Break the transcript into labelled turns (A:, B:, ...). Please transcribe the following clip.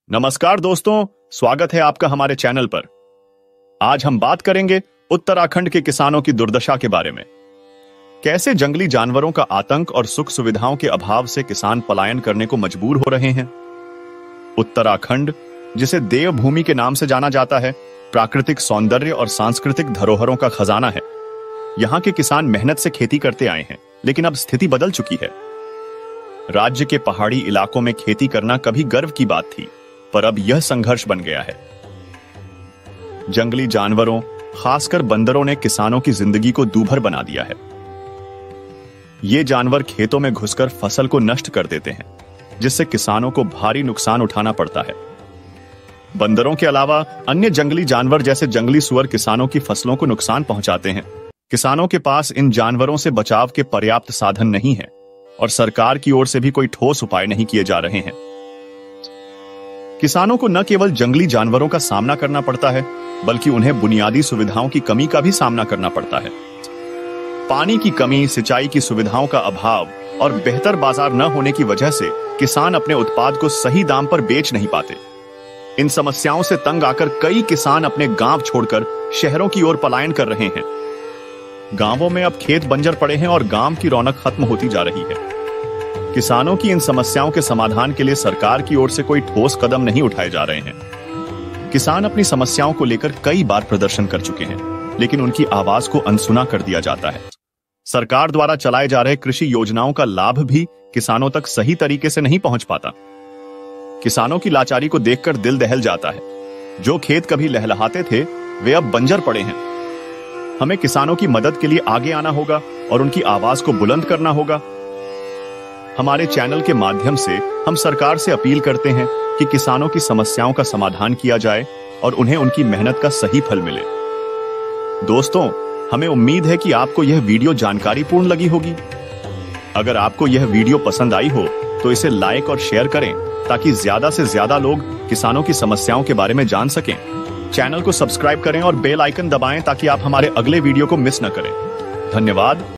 A: नमस्कार दोस्तों, स्वागत है आपका हमारे चैनल पर। आज हम बात करेंगे उत्तराखंड के किसानों की दुर्दशा के बारे में। कैसे जंगली जानवरों का आतंक और सुख सुविधाओं के अभाव से किसान पलायन करने को मजबूर हो रहे हैं। उत्तराखंड, जिसे देवभूमि के नाम से जाना जाता है, प्राकृतिक सौंदर्य और सांस्कृतिक धरोहरों का खजाना है। यहाँ के किसान मेहनत से खेती करते आए हैं, लेकिन अब स्थिति बदल चुकी है। राज्य के पहाड़ी इलाकों में खेती करना कभी गर्व की बात थी, पर अब यह संघर्ष बन गया है। जंगली जानवरों, खासकर बंदरों ने किसानों की जिंदगी को दूभर बना दिया है। ये जानवर खेतों में घुसकर फसल को नष्ट कर देते हैं, जिससे किसानों को भारी नुकसान उठाना पड़ता है। बंदरों के अलावा अन्य जंगली जानवर जैसे जंगली सुअर किसानों की फसलों को नुकसान पहुंचाते हैं। किसानों के पास इन जानवरों से बचाव के पर्याप्त साधन नहीं है और सरकार की ओर से भी कोई ठोस उपाय नहीं किए जा रहे हैं। किसानों को न केवल जंगली जानवरों का सामना करना पड़ता है, बल्कि उन्हें बुनियादी सुविधाओं की कमी का भी सामना करना पड़ता है। पानी की कमी, सिंचाई की सुविधाओं का अभाव और बेहतर बाजार न होने की वजह से किसान अपने उत्पाद को सही दाम पर बेच नहीं पाते। इन समस्याओं से तंग आकर कई किसान अपने गांव छोड़कर शहरों की ओर पलायन कर रहे हैं। गांवों में अब खेत बंजर पड़े हैं और गांव की रौनक खत्म होती जा रही है। किसानों की इन समस्याओं के समाधान के लिए सरकार की ओर से कोई ठोस कदम नहीं उठाए जा रहे हैं। किसान अपनी समस्याओं को लेकर कई बार प्रदर्शन कर चुके हैं, लेकिन उनकी आवाज को अनसुना कर दिया जाता है। सरकार द्वारा चलाए जा रहे कृषि योजनाओं का लाभ भी किसानों तक सही तरीके से नहीं पहुंच पाता। किसानों की लाचारी को देखकर दिल दहल जाता है। जो खेत कभी लहलहाते थे, वे अब बंजर पड़े हैं। हमें किसानों की मदद के लिए आगे आना होगा और उनकी आवाज को बुलंद करना होगा। हमारे चैनल के माध्यम से हम सरकार से अपील करते हैं कि किसानों की समस्याओं का समाधान किया जाए और उन्हें उनकी मेहनत का सही फल मिले। दोस्तों, हमें उम्मीद है कि आपको यह वीडियो जानकारीपूर्ण लगी होगी। अगर आपको यह वीडियो पसंद आई हो तो इसे लाइक और शेयर करें, ताकि ज्यादा से ज्यादा लोग किसानों की समस्याओं के बारे में जान सकें। चैनल को सब्सक्राइब करें और बेल आइकन दबाएं, ताकि आप हमारे अगले वीडियो को मिस न करें। धन्यवाद।